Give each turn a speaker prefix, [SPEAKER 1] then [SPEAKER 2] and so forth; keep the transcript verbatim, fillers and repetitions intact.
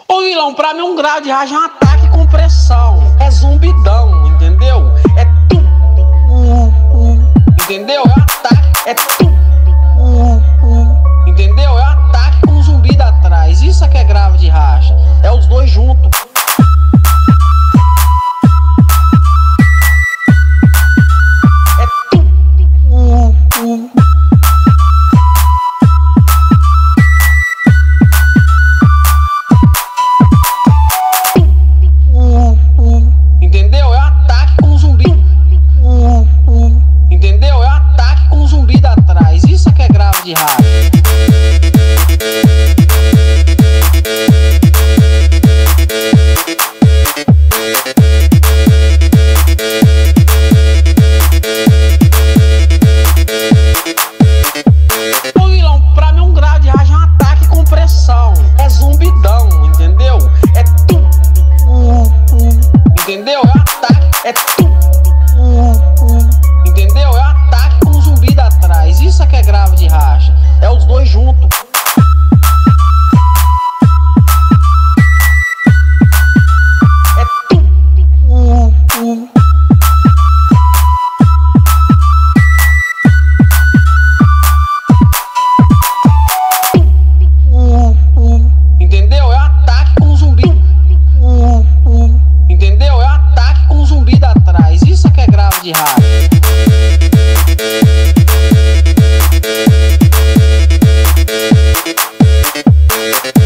[SPEAKER 1] Ô vilão, pra mim um grau de rádio é um ataque com pressão. É zumbidão, entendeu? É tu, uh, uh, entendeu? É um ataque, é tu, uh, uh, entendeu? É um ataque com zumbido atrás. Isso é que é grave de racha. É os dois juntos. É tu, uh, uh. Entendeu? É um ataque com zumbi. Uh, uh. Entendeu? É um ataque com zumbido atrás. Isso é que é grave de rádio. Ô vilão, pra mim um grau de rádio é um ataque com pressão. É zumbidão, entendeu? É tu, uh, uh. Entendeu? É um ataque, é tu, uh, uh. Entendeu? É um ataque com zumbido atrás. Isso é que é grave de racha. É os dois juntos. É tu, uh, uh. Uh, uh. Entendeu? É um ataque com zumbido. Uh, uh. Entendeu? É um ataque com zumbido atrás. Isso é que é grave de rádio.
[SPEAKER 2] We'll be right back.